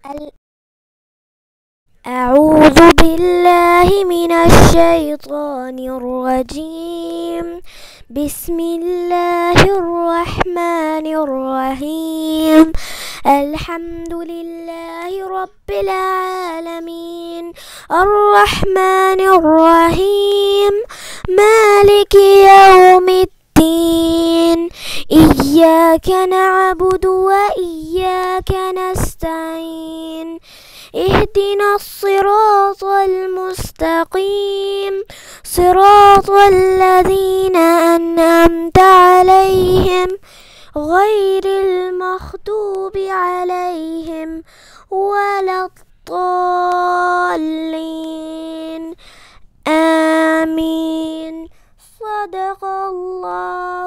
ال- أعوذ بالله من الشيطان الرجيم. بسم الله الرحمن الرحيم. الحمد لله رب العالمين، الرحمن الرحيم، مالك يوم الدين. إياك نعبد وإياك نستعين. اهدنا الصراط المستقيم، صراط الذين أنعمت عليهم غير المغضوب عليهم ولا الضالين. آمين. صدق الله.